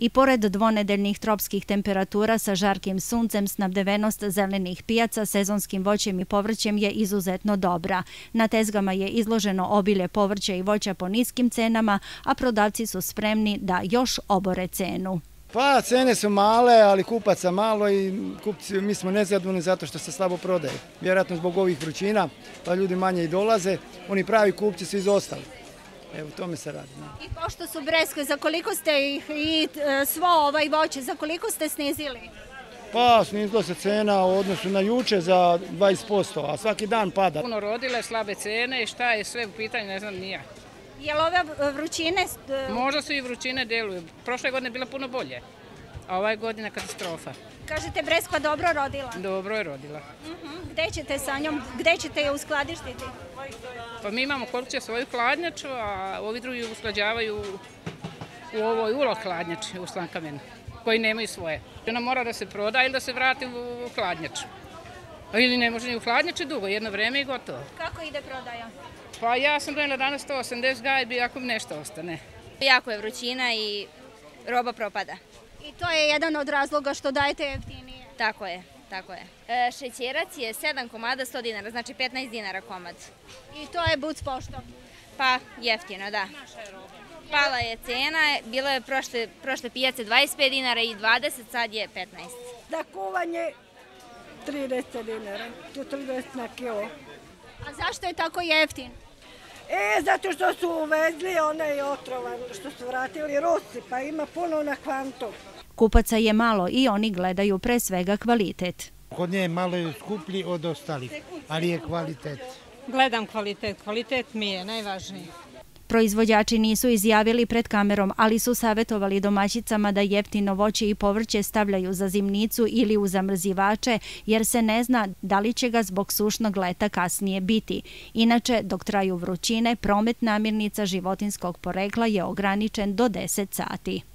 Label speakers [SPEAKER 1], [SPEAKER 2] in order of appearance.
[SPEAKER 1] I pored dvonedeljnih tropskih temperatura sa žarkim suncem, snabdevenost zelenih pijaca sezonskim voćem i povrćem je izuzetno dobra. Na tezgama je izloženo obilje povrća i voća po niskim cenama, a prodavci su spremni da još obore cenu.
[SPEAKER 2] Pa, cene su male, ali kupaca malo i kupci, mi smo nezadovoljni zato što se slabo prodaje. Vjerojatno zbog ovih vrućina, pa ljudi manje i dolaze, oni pravi kupci su izostali. Evo, o tome se radi.
[SPEAKER 3] I pošto su breskve, za koliko ste ih i svo voće, za koliko ste snizili?
[SPEAKER 2] Pa, snizilo se cena u odnosu na juče za 20%, a svaki dan pada.
[SPEAKER 4] Puno rodile, slabe cene i šta je sve u pitanju, ne znam, nije.
[SPEAKER 3] Je li ove vrućine...
[SPEAKER 4] Možda su i vrućine deluju. Prošle godine je bila puno bolje, a ova je godina katastrofa.
[SPEAKER 3] Kažete, breskva dobro rodila?
[SPEAKER 4] Dobro je rodila.
[SPEAKER 3] Gde ćete sa njom, gde ćete je uskladištiti?
[SPEAKER 4] Pa mi imamo kod kuće svoju hladnjaču, a ovi drugi usklađavaju u ovoj ulo hladnjači u Slankamenu, koji nemaju svoje. Ona mora da se proda ili da se vrati u hladnjaču. Ili ne može ni u hladnjači dugo, jedno vreme i gotovo.
[SPEAKER 3] Kako ide prodaja?
[SPEAKER 4] Pa ja sam donela danas 180 gajbi ako mi nešto ostane.
[SPEAKER 5] Jako je vrućina i roba propada.
[SPEAKER 3] I to je jedan od razloga što dajete jeftinije?
[SPEAKER 5] Tako je, tako je. Šećerac je 7 komada 100 dinara, znači 15 dinara komad.
[SPEAKER 3] I to je buc pošto?
[SPEAKER 5] Pa jeftino, da. Pala je cena, bilo je prošle pijace 25 dinara i 20, sad je 15.
[SPEAKER 6] Za kuvanje 30 dinara, 40 na kilo.
[SPEAKER 3] A zašto je tako jeftin?
[SPEAKER 6] Zato što su uvezli onaj otrovan, što su vratili Rusi, pa ima puno na kvantu.
[SPEAKER 1] Kupaca je malo i oni gledaju pre svega kvalitet.
[SPEAKER 7] Kod nje je malo skuplji od ostalih, ali je kvalitet.
[SPEAKER 8] Gledam kvalitet, kvalitet mi je najvažniji.
[SPEAKER 1] Proizvođači nisu izjavili pred kamerom, ali su savjetovali domaćicama da jeftino voće i povrće stavljaju za zimnicu ili u zamrzivače, jer se ne zna da li će ga zbog sušnog leta kasnije biti. Inače, dok traju vrućine, promet namirnica životinjskog porekla je ograničen do 10 sati.